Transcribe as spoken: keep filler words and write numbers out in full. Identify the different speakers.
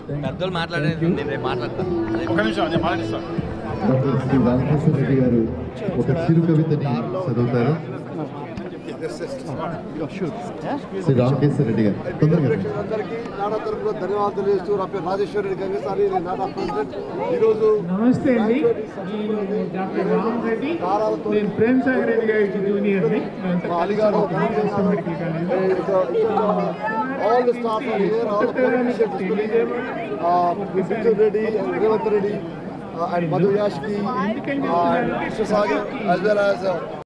Speaker 1: పెద్దలు మాట్లాడేది నేను రేపు మాట్లాడతాను.
Speaker 2: ఒక నిమిషం నేను మాట్లాడిస్తాను.
Speaker 3: డాక్టర్ శ్రీ రామకృష్ణ రెడ్డి గారు ఒక చిరు కవితని చదువుతారు. శ్రీ రామకృష్ణ రెడ్డి గారు తొందరగా.
Speaker 4: అందరికీ నాడా తరఫున ధన్యవాదాలు తెలియజేస్తూ నా పేరు రాజేశ్వర రెడ్డి గంగసారి, నేను నాడా ప్రెసిడెంట్. ఈరోజు
Speaker 5: నమస్తే అండి, నేను డాక్టర్ రామ్ రెడ్డి, నేను ప్రేమ్ సాగర్ రెడ్డి గారికి జూనియర్ని.
Speaker 4: అలీగారు all the staff are here, all the politicians, uh, Mister Reddy, Revanth Reddy, uh, and Madhu Yashki, uh, and Mister Sagar, as well as uh,